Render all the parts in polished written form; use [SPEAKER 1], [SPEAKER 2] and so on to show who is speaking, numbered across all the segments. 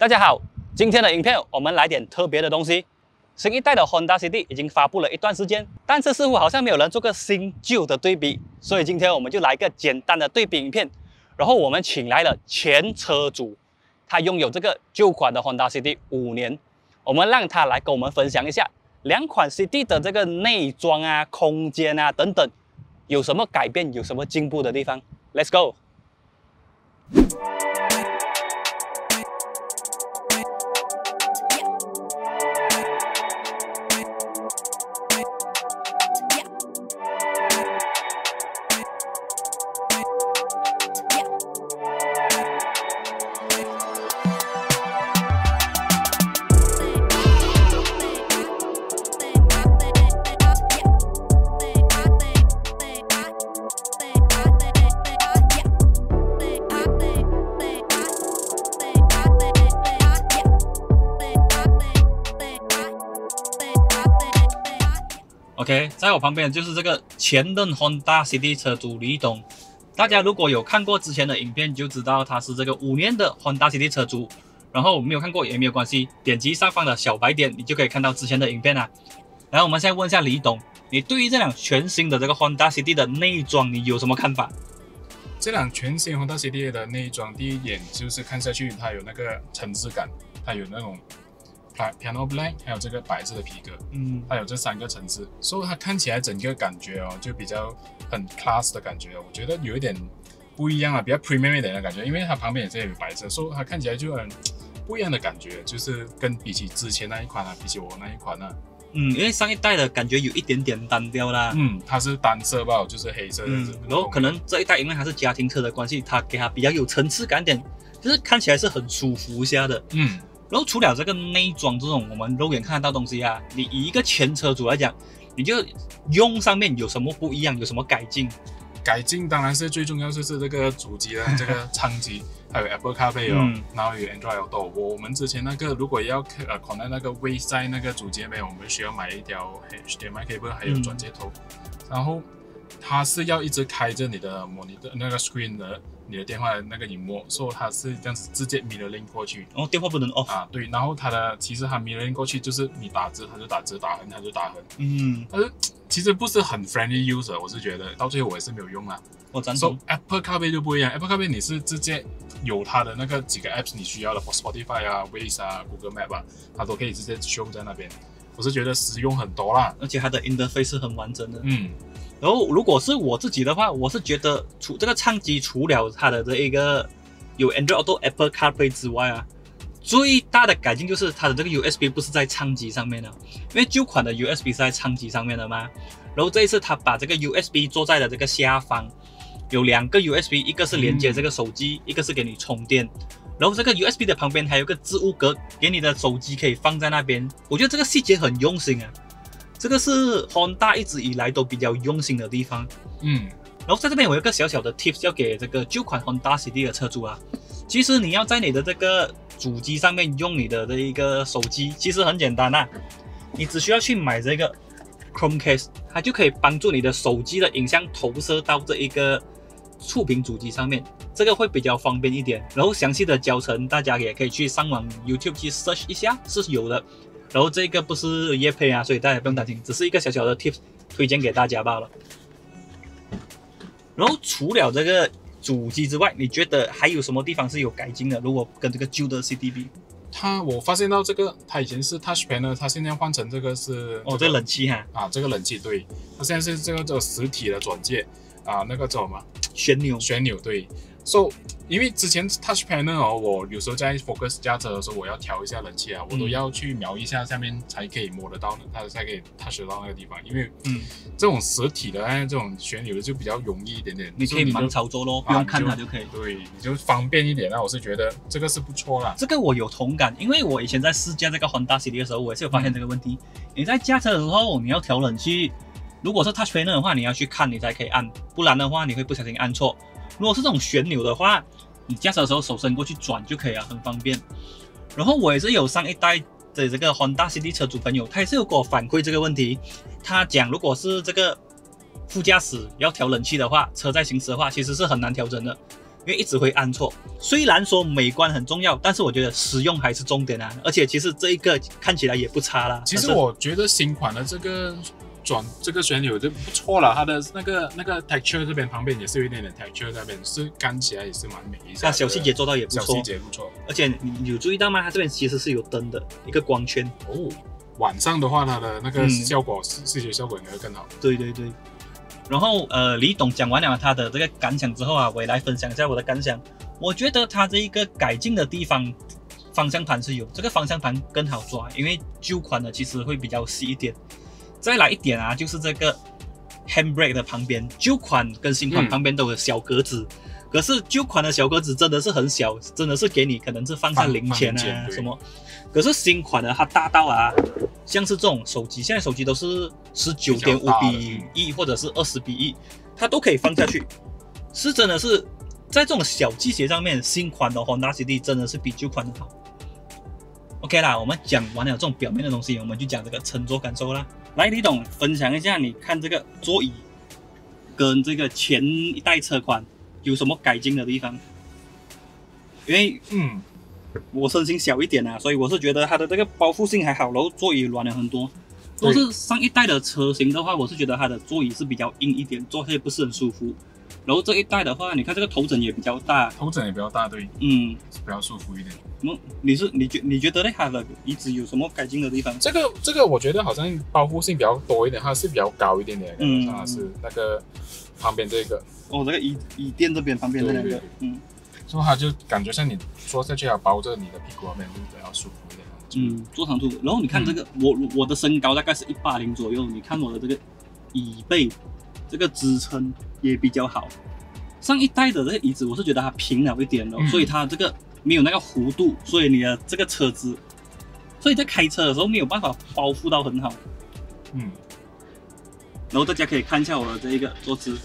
[SPEAKER 1] 大家好，今天的影片我们来点特别的东西。新一代的 Honda City 已经发布了一段时间，但是似乎好像没有人做个新旧的对比，所以今天我们就来一个简单的对比影片。然后我们请来了前车主，他拥有这个旧款的 Honda City 5年，我们让他来跟我们分享一下两款 City 的这个内装啊、空间啊等等有什么改变，有什么进步的地方。Let's go。OK， 在我旁边就是这个前任 Honda City 车主李董。大家如果有看过之前的影片，就知道他是这个5年的 Honda City 车主。然后没有看过也没有关系，点击上方的小白点，你就可以看到之前的影片啦。然后我们现在问一下李董，你对于这辆全新的这个 Honda City 的内装，你有什么看法？
[SPEAKER 2] 这辆全新 Honda City 的内装，第一眼就是看下去，它有那个层次感，它有那种Piano Black， 还有这个白色的皮革，它有这3个层次，所以它看起来整个感觉哦，就比较很 class 的感觉，我觉得有一点不一样啊，比较 premium 一点的感觉，因为它旁边也是有白色，所以它看起来就很不一样的感觉，就是比起之前那一款啊，比起我那一款啊，
[SPEAKER 1] 因为上一代的感觉有一点点单调啦，
[SPEAKER 2] 它是单色吧，就是黑色的，
[SPEAKER 1] 然后可能这一代因为它是家庭车的关系，它给它比较有层次感点，就是看起来是很舒服一下的，然后除了这个内装这种我们肉眼看得到东西啊，你以一个前车主来讲，你就用上面有什么不一样，有什么改进？
[SPEAKER 2] 改进当然是最重要，就是这个主机的这个舱机，还有 Apple CarPlay 哦，然后有 Android Auto。我们之前那个如果要connect 那个 Waze 那个主机面，我们需要买一条 HDMI cable， 还有转接头，然后它是要一直开着你的monitor那个 screen 的。你的电话的那个荧幕，所以它是这样子直接 mirroring 过去。
[SPEAKER 1] 哦，电话不能 off
[SPEAKER 2] 啊，对。然后其实它 mirroring 过去就是你打字，它就打字；打横，它就打横。但是其实不是很 friendly user， 我是觉得到最后我也是没有用啊。
[SPEAKER 1] 我赞同。
[SPEAKER 2] Apple CarPlay 就不一样 ，Apple CarPlay 你是直接有它的那个几个 apps 你需要的 ，Spotify 啊、Waze 啊、Google Map 啊，它都可以直接 show 在那边。我是觉得实用很多啦，
[SPEAKER 1] 而且它的 interface 是很完整的。然后，如果是我自己的话，我是觉得这个畅机除了它的这一个有 Android Auto、Apple CarPlay 之外啊，最大的改进就是它的这个 USB 不是在畅机上面的，因为旧款的 USB 是在畅机上面的嘛。然后这一次它把这个 USB 做在了这个下方，有2个 USB， 一个是连接这个手机，一个是给你充电。然后这个 USB 的旁边还有个置物格，给你的手机可以放在那边。我觉得这个细节很用心啊。这个是 Honda 一直以来都比较用心的地方。然后在这边我有一个小小的 tips 要给这个旧款 Honda City 的车主啊。其实你要在你的这个主机上面用你的这一个手机，其实很简单啊。你只需要去买这个 Chromecase， 它就可以帮助你的手机的影像投射到这一个触屏主机上面，这个会比较方便一点。然后详细的教程大家也可以去上网 YouTube 去 search 一下，是有的。然后这个不是业配啊，所以大家不用担心，只是一个小小的 tips 推荐给大家罢了。然后除了这个主机之外，你觉得还有什么地方是有改进的？如果跟这个旧的 City 比，
[SPEAKER 2] 我发现到这个，它以前是 Touch Panel， 它现在换成这个是
[SPEAKER 1] 这个冷气哈
[SPEAKER 2] 这个冷气对，它现在是这个实体的转接那个叫什么
[SPEAKER 1] 旋钮
[SPEAKER 2] 对。So， 因为之前 Touch Panel 哦，我有时候在 Focus 驾车的时候，我要调一下冷气啊，我都要去瞄一下下面才可以摸得到，它才可以 touch 到那个地方。因为这种实体的这种旋钮的就比较容易一点点，
[SPEAKER 1] 你可以盲操作咯，不用看它就可以。
[SPEAKER 2] 对，你就方便一点。那我是觉得这个是不错啦。
[SPEAKER 1] 这个我有同感，因为我以前在试驾这个 Honda City 的时候，我也是有发现这个问题。你在驾车的时候，你要调冷气，如果是 Touch Panel 的话，你要去看你才可以按，不然的话你会不小心按错。如果是这种旋钮的话，你驾车的时候手伸过去转就可以了，很方便。然后我也是有上一代的这个 Honda City 车主朋友，他也是有给我反馈这个问题。他讲，如果是这个副驾驶要调冷气的话，车在行驶的话，其实是很难调整的。 因为一直会按错。虽然说美观很重要，但是我觉得实用还是重点啊。而且其实这一个看起来也不差啦。
[SPEAKER 2] 其实我觉得新款的这个旋钮就不错了，它的那个 texture 这边旁边也是有一点点 texture， 那边是干起来也是蛮美一下。
[SPEAKER 1] 小细节做到也不错，
[SPEAKER 2] 小细节不错。
[SPEAKER 1] 而且你有注意到吗？它这边其实是有灯的一个光圈
[SPEAKER 2] 哦。晚上的话，它的那个效果视觉效果应该会更好。
[SPEAKER 1] 对对对。然后李董讲完了他的这个感想之后啊，我也来分享一下我的感想。我觉得他这一个改进的地方，方向盘是有，这个方向盘更好抓，因为旧款的其实会比较细一点。再来一点啊，就是这个 handbrake 的旁边，旧款跟新款旁边都有小格子，可是旧款的小格子真的是很小，真的是给你可能是放下零钱啊什么。可是新款的它大到啊，像是这种手机，现在手机都是19.5:1或者是20:1，它都可以放下去，是真的是在这种小细节上面，新款的 Honda City 真的是比旧款的好。OK 啦，我们讲完了这种表面的东西，我们就讲这个乘坐感受啦。来，李董分享一下，你看这个座椅跟这个前一代车款有什么改进的地方？因为我身形小一点啊，所以我是觉得它的这个包覆性还好，然后座椅软了很多。都是上一代的车型的话，我是觉得它的座椅是比较硬一点，坐起来不是很舒服。然后这一代的话，你看这个头枕也比较大，
[SPEAKER 2] 对，比较舒服一点。
[SPEAKER 1] 你觉得呢？它的椅子有什么改进的地方？
[SPEAKER 2] 这个我觉得好像包覆性比较多一点，它是比较高一点点，感觉上它是那个旁边这个
[SPEAKER 1] 这个椅垫这边旁边这两个，
[SPEAKER 2] 所以它就感觉像你坐下去要包着你的屁股那边，就比较舒服一点。
[SPEAKER 1] 坐长途。然后你看这个，我的身高大概是180左右，你看我的这个椅背，这个支撑也比较好。上一代的这个椅子，我是觉得它平了一点了，所以它这个没有那个弧度，所以你的这个车子，所以在开车的时候没有办法包覆到很好。然后大家可以看一下我的这一个坐姿，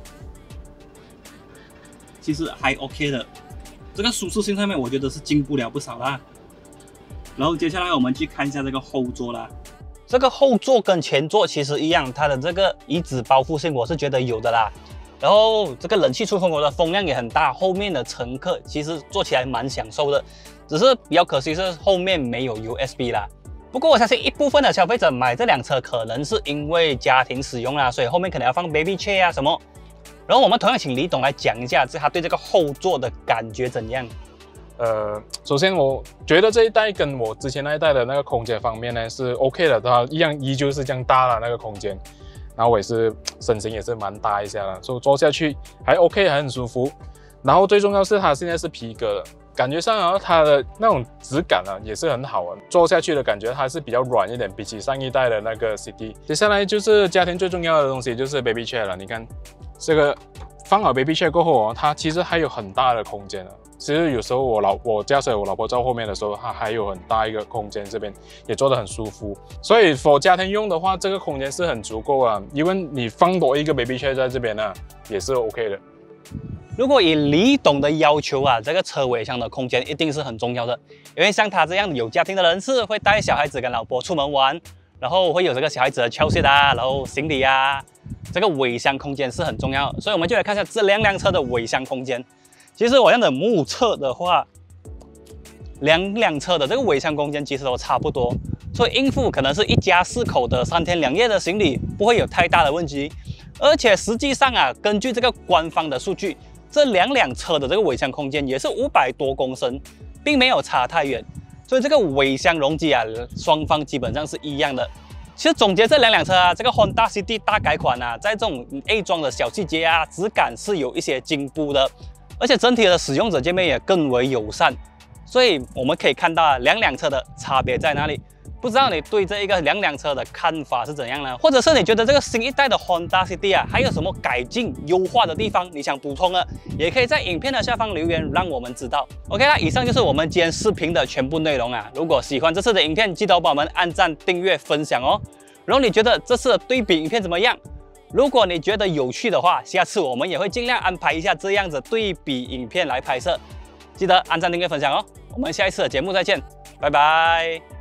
[SPEAKER 1] 其实还 OK 的，这个舒适性上面我觉得是进步了不少啦。然后接下来我们去看一下这个后座啦。这个后座跟前座其实一样，它的这个椅子包覆性我是觉得有的啦。然后这个冷气出风口的风量也很大，后面的乘客其实坐起来蛮享受的，只是比较可惜是后面没有 USB 啦。不过我相信一部分的消费者买这辆车可能是因为家庭使用啦，所以后面可能要放 baby chair 啊什么。然后我们同样请李董来讲一下，他对这个后座的感觉怎样？
[SPEAKER 2] 首先我觉得这一代跟我之前那一代的那个空间方面呢是 OK 的，它依旧是这样大了那个空间。然后我也是身形也是蛮大一下了，所以坐下去还 OK， 还很舒服。然后最重要是它现在是皮革的，感觉上它的那种质感也是很好啊，坐下去的感觉它是比较软一点，比起上一代的那个 City。接下来就是家庭最重要的东西就是 Baby Chair 了，你看这个放好 Baby Chair 过后它其实还有很大的空间。其实有时候我驾驶我老婆在后面的时候，它还有很大一个空间，这边也坐得很舒服。所以 for 家庭用的话，这个空间是很足够啊。因为你放多一个 baby chair 在这边呢，也是 OK 的。
[SPEAKER 1] 如果以李董的要求啊，这个车尾箱的空间一定是很重要的，因为像他这样有家庭的人士会带小孩子跟老婆出门玩，然后会有这个小孩子的翘膝啊，然后行李啊，这个尾箱空间是很重要。所以我们就来看一下这两辆车的尾箱空间。其实我这样的目测的话，两辆车的这个尾箱空间其实都差不多，所以应付可能是一家4口的3天2夜的行李不会有太大的问题。而且实际上啊，根据这个官方的数据，这两辆车的这个尾箱空间也是500多公升，并没有差太远。所以这个尾箱容积啊，双方基本上是一样的。其实总结这两辆车啊，这个 Honda City 大改款啊，在这种 A 装的小细节啊，质感是有一些进步的。而且整体的使用者界面也更为友善，所以我们可以看到两辆车的差别在哪里。不知道你对这一个两辆车的看法是怎样呢？或者是你觉得这个新一代的 Honda City 啊，还有什么改进优化的地方你想补充呢？也可以在影片的下方留言让我们知道。OK 啦，以上就是我们今天视频的全部内容啊。如果喜欢这次的影片，记得帮我们按赞、订阅、分享哦。然后你觉得这次的对比影片怎么样？如果你觉得有趣的话，下次我们也会尽量安排一下这样子对比影片来拍摄。记得按赞、订阅、分享哦。我们下一次的节目再见，拜拜。